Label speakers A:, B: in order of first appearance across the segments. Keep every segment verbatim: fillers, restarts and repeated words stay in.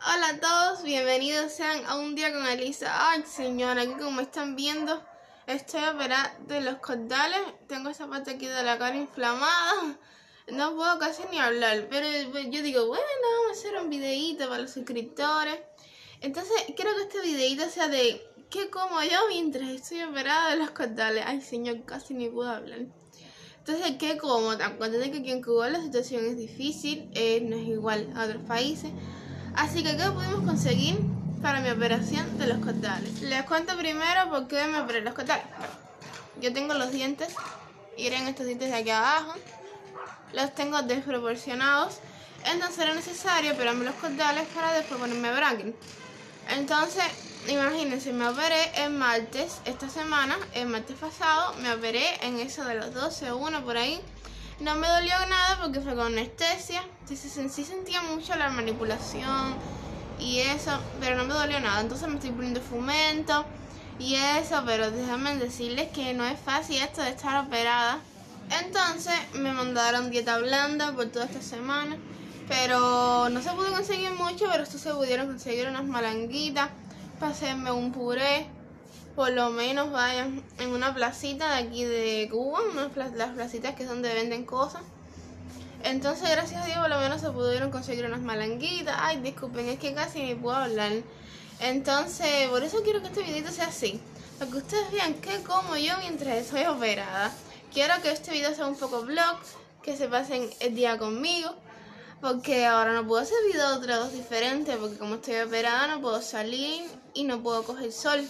A: Hola a todos, bienvenidos sean a un día con Elisa. Ay señora, aquí como están viendo, estoy operada de los cordales. Tengo esa parte aquí de la cara inflamada. No puedo casi ni hablar, pero yo digo, bueno, vamos a hacer un videíto para los suscriptores. Entonces, quiero que este videíto sea de qué como yo mientras estoy operada de los cordales. Ay señor, casi ni puedo hablar. Entonces, ¿qué como? Acuérdate que aquí en Cuba la situación es difícil, eh, no es igual a otros países. Así que, ¿qué pudimos conseguir para mi operación de los cordales? Les cuento primero por qué me operé los cordales. Yo tengo los dientes, miren estos dientes de aquí abajo, los tengo desproporcionados, entonces era necesario operarme los cordales para después ponerme bracket. Entonces, imagínense, me operé el martes, esta semana, el martes pasado, me operé en eso de los doce o uno por ahí. No me dolió nada porque fue con anestesia, sí, sí sentía mucho la manipulación y eso, pero no me dolió nada. Entonces me estoy poniendo fumento y eso, pero déjenme decirles que no es fácil esto de estar operada. Entonces me mandaron dieta blanda por toda esta semana, pero no se pudo conseguir mucho, pero esto se pudieron conseguir unas malanguitas para hacerme un puré. Por lo menos vayan en una placita de aquí de Cuba, unas pla las placitas que son donde venden cosas. Entonces, gracias a Dios, por lo menos se pudieron conseguir unas malanguitas. Ay, disculpen, es que casi ni puedo hablar. Entonces, por eso quiero que este videito sea así, para que ustedes vean qué como yo mientras estoy operada. Quiero que este video sea un poco vlog, que se pasen el día conmigo, porque ahora no puedo hacer videos otra vez diferentes, porque como estoy operada no puedo salir y no puedo coger sol.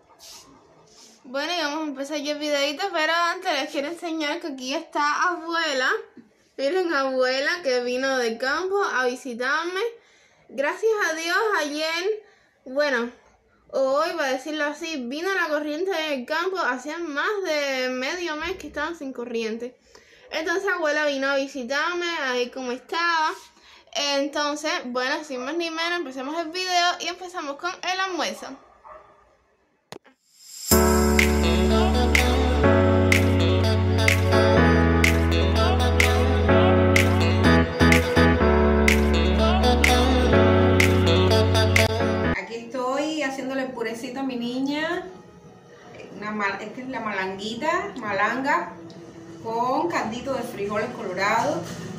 A: Bueno, y vamos a empezar ya el videito, pero antes les quiero enseñar que aquí está abuela. Miren, abuela que vino del campo a visitarme. Gracias a Dios, ayer, bueno, hoy, para decirlo así, vino la corriente del campo. Hacía más de medio mes que estaban sin corriente. Entonces, abuela vino a visitarme, a ver cómo estaba. Entonces, bueno, sin más ni menos, empecemos el video y empezamos con el almuerzo.
B: Haciéndole purecito a mi niña. Una mal, esta es la malanguita, malanga con caldito de frijoles colorados.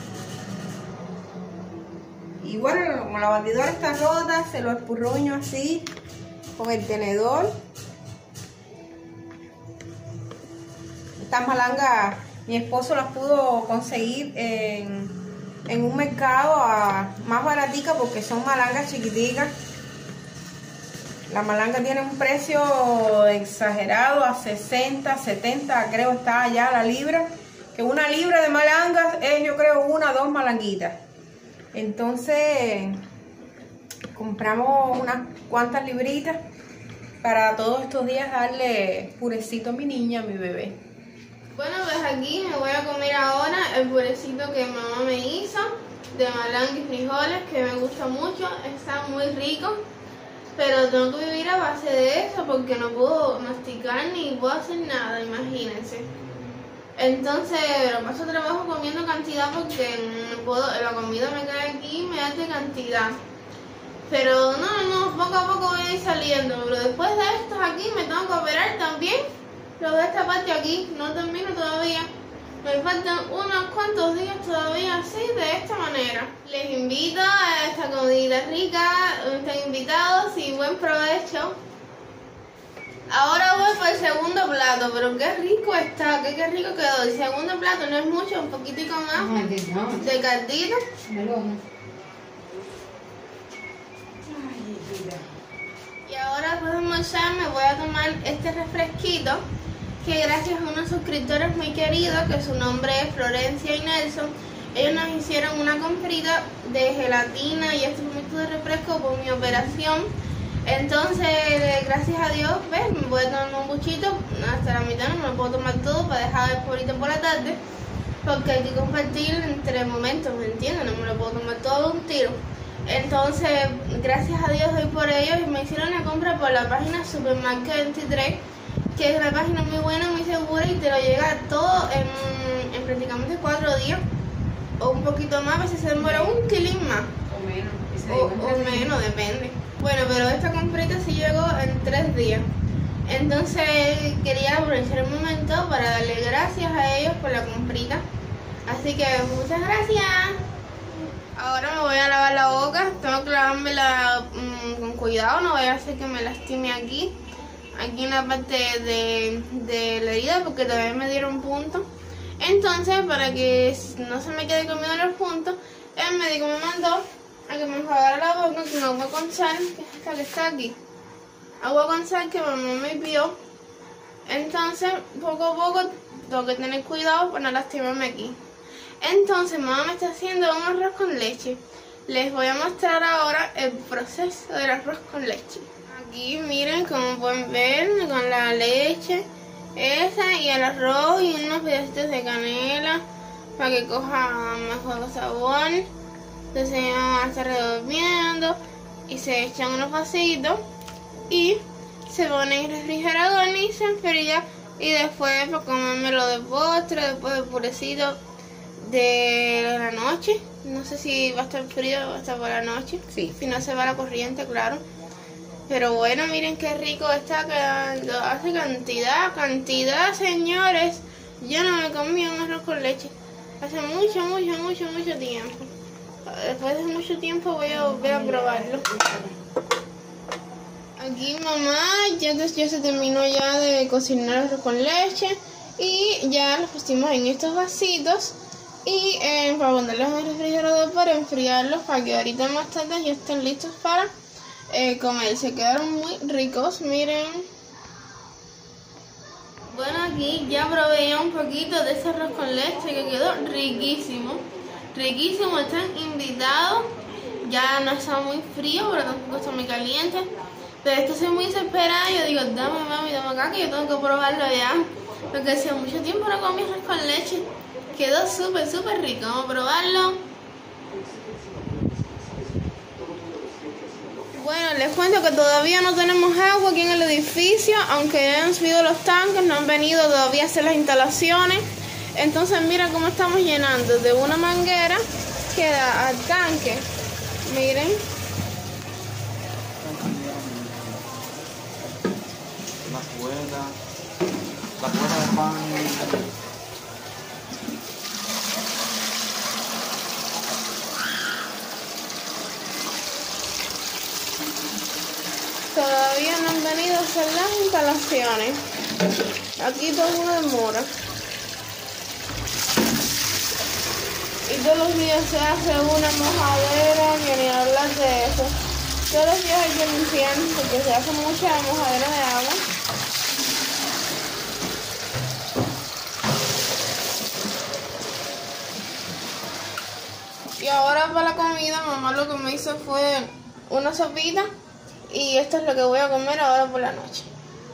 B: Y bueno, como la batidora está rota, se lo espurruño así con el tenedor. Estas malangas mi esposo las pudo conseguir en, en un mercado a, más baratica, porque son malangas chiquiticas. La malanga tiene un precio exagerado, a sesenta, setenta, creo está allá la libra. Que una libra de malangas es, yo creo, una o dos malanguitas. Entonces, compramos unas cuantas libritas para todos estos días darle purecito a mi niña, a mi bebé.
A: Bueno, pues aquí me voy a comer ahora el purecito que mamá me hizo de malanga y frijoles, que me gusta mucho, está muy rico. Pero tengo que vivir a base de eso porque no puedo masticar ni puedo hacer nada, imagínense. Entonces lo paso trabajo comiendo cantidad porque no puedo, la comida me cae aquí y me da de cantidad. Pero no, no, poco a poco voy a ir saliendo. Pero después de estos aquí me tengo que operar también. Los de esta parte aquí no termino todavía. Me faltan unos cuantos días todavía así, de esta manera. Les invito a esta comidita rica, están invitados y buen provecho. Ahora voy por el segundo plato, pero qué rico está, qué, qué rico quedó. El segundo plato no es mucho, un poquitico más de caldito. Y ahora después de almorzar me voy a tomar este refresquito, que gracias a unos suscriptores muy queridos, que su nombre es Florencia y Nelson, ellos nos hicieron una comprita de gelatina y este poquito de refresco por mi operación. Entonces, gracias a Dios, ¿ves? Me voy a tomar un buchito, hasta la mitad no me lo puedo tomar todo para dejar el poquito por la tarde, porque hay que compartir entre momentos, ¿me entienden? No me lo puedo tomar todo de un tiro. Entonces, gracias a Dios hoy por ellos, y me hicieron la compra por la página Supermarket veintitrés, que es una página muy buena, muy segura, y te lo llega todo en, en prácticamente cuatro días o un poquito más. A veces se demora un kilín más.
B: O menos.
A: o, o menos, depende. Bueno, pero esta comprita sí llegó en tres días. Entonces quería aprovechar el momento para darle gracias a ellos por la comprita. Así que muchas gracias. Ahora me voy a lavar la boca. Tengo que lavármela mmm, con cuidado, no voy a hacer que me lastime aquí. Aquí en la parte de, de la herida, porque todavía me dieron puntos. Entonces, para que no se me quede comiendo los puntos, el médico me mandó a que me enjuagara la boca con agua con sal, que es esta que está aquí. Agua con sal que mamá me pidió. Entonces, poco a poco tengo que tener cuidado para no lastimarme aquí. Entonces, mamá me está haciendo un arroz con leche. Les voy a mostrar ahora el proceso del arroz con leche. Aquí miren, como pueden ver, con la leche esa y el arroz y unos pedacitos de canela para que coja mejor sabor. Entonces vamos a estar revolviendo y se echan unos vasitos y se pone en el refrigerador y se enfría, y después para comérmelo de postre, después del purecito de la noche. No sé si va a estar frío o va a estar por la noche,
B: Sí.
A: si no se va la corriente, claro. Pero bueno, miren qué rico está quedando. Hace cantidad, cantidad, señores. Yo no me comí un arroz con leche hace mucho, mucho, mucho, mucho tiempo. Después de mucho tiempo voy a volver a probarlo. Aquí mamá ya, ya se terminó ya de cocinar el arroz con leche y ya lo pusimos en estos vasitos y eh, para ponerlos en el refrigerador para enfriarlos, para que ahorita más tarde ya estén listos para eh, comer. Se quedaron muy ricos, miren. Bueno, aquí ya probé ya un poquito de ese arroz con leche que quedó riquísimo. Riquísimo, están invitados. Ya no está muy frío, pero tampoco está muy caliente. Pero esto soy muy desesperada. Yo digo, dame mami, dame acá, que yo tengo que probarlo ya. Porque hacía mucho tiempo no comí arroz con leche. Quedó súper, súper rico. Vamos a probarlo. Bueno, les cuento que todavía no tenemos agua aquí en el edificio. Aunque han subido los tanques, no han venido todavía a hacer las instalaciones. Entonces mira cómo estamos llenando de una manguera que da al tanque. Miren.
C: La cuerda, la cuerda de pan.
A: Todavía no han venido a hacer las instalaciones. Aquí todo una demora. Y todos los días se hace una mojadera, que ni hablar de eso. Todos los días hay que limpiar porque se hace mucha mojadera de agua. Y ahora para la comida, mamá lo que me hizo fue una sopita. Y esto es lo que voy a comer ahora por la noche.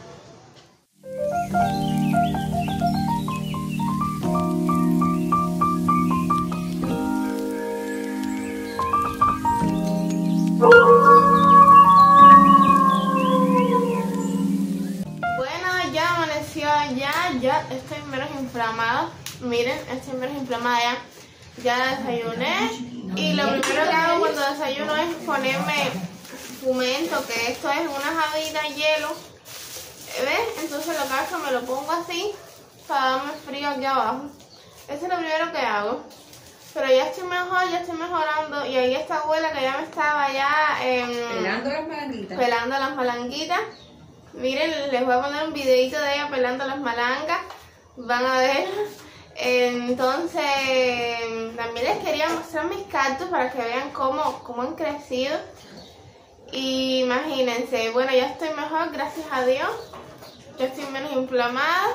A: Bueno, ya amaneció, ya, ya estoy menos inflamada. Miren, estoy menos inflamada ya. Ya desayuné. Y lo primero que hago cuando desayuno es ponerme fumento, que esto es una jabita de hielo. ¿Ves? Entonces lo que hago es que me lo pongo así para darme frío aquí abajo. Eso es lo primero que hago. Pero ya estoy mejor, ya estoy mejorando. Y ahí está abuela que ya me estaba ya eh,
B: Pelando las malanguitas.
A: pelando las malanguitas. Miren, les voy a poner un videito de ella pelando las malangas. Van a ver. Entonces, también les quería mostrar mis cactus para que vean cómo, cómo han crecido. Y imagínense, bueno, ya estoy mejor, gracias a Dios. Ya estoy menos inflamada.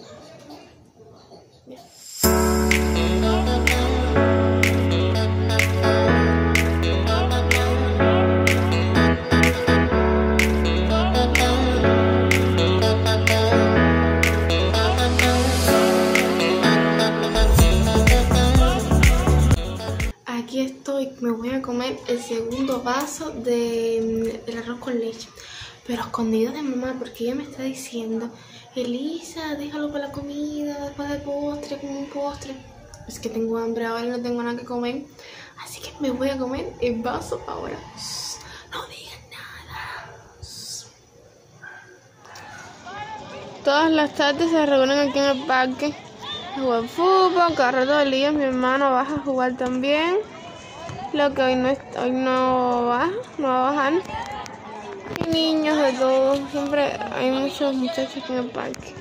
A: Aquí estoy, me voy a comer el segundo vaso de, del arroz con leche, pero escondido de mamá, porque ella me está diciendo, Elisa, déjalo para la comida, después del postre, como un postre. Es que tengo hambre ahora y no tengo nada que comer, Así que me voy a comer el vaso ahora. No digan nada. Todas las tardes se reúnen aquí en el parque. Jugar fútbol, cada rato del día mi hermano baja a jugar también. Lo que hoy no, es, hoy no baja, no va a bajar. Y niños de todo, siempre hay muchos muchachos aquí en el parque.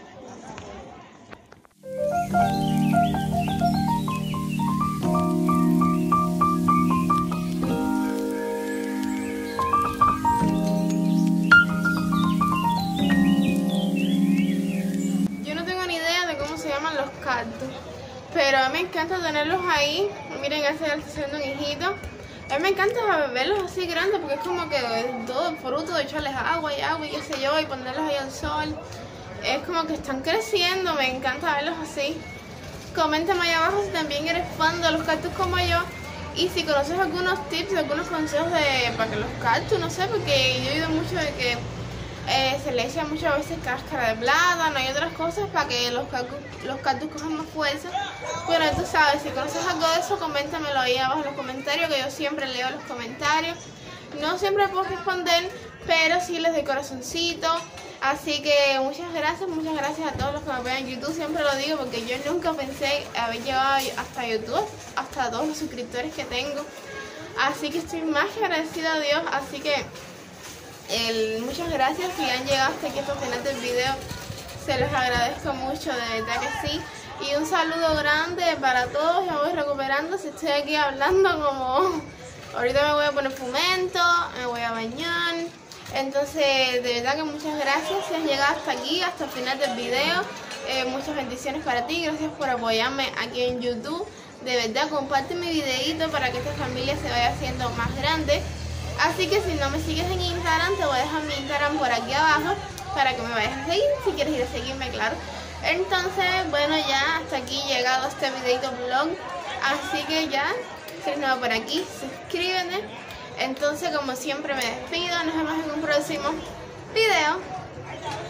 B: Los cactus, pero a mí me encanta tenerlos ahí. Miren, ese está haciendo un hijito. A mí me encanta verlos así grandes porque es como que todo el fruto de echarles agua y agua y qué sé yo, y ponerlos ahí al sol. Es como que están creciendo, me encanta verlos así. Coméntame ahí abajo si también eres fan de los cactus como yo y si conoces algunos tips, algunos consejos de para que los cactus, no sé, porque yo he oído mucho de que Eh, se le echa muchas veces cáscara de plátano y otras cosas para que los cactus, los cactus cojan más fuerza. Pero tú sabes, si conoces algo de eso, coméntamelo ahí abajo en los comentarios, que yo siempre leo los comentarios. No siempre puedo responder, pero sí les doy corazoncito. Así que muchas gracias, muchas gracias a todos los que me ven en YouTube. Siempre lo digo porque yo nunca pensé haber llegado hasta YouTube, hasta todos los suscriptores que tengo. Así que estoy más que agradecida a Dios, así que El, muchas gracias si han llegado hasta aquí hasta el final del video, se los agradezco mucho, de verdad que sí. Y un saludo grande para todos, ya me voy recuperando, si estoy aquí hablando como... Ahorita me voy a poner fumento, me voy a bañar. Entonces, de verdad que muchas gracias si has llegado hasta aquí, hasta el final del video. Eh, muchas bendiciones para ti, gracias por apoyarme aquí en YouTube. De verdad, comparte mi videito para que esta familia se vaya haciendo más grande. Así que si no me sigues en Instagram, te voy a dejar mi Instagram por aquí abajo para que me vayas a seguir, si quieres ir a seguirme, claro. Entonces, bueno, ya hasta aquí llegado este videito vlog. Así que ya, si eres nuevo por aquí, suscríbete. Entonces, como siempre me despido, nos vemos en un próximo video.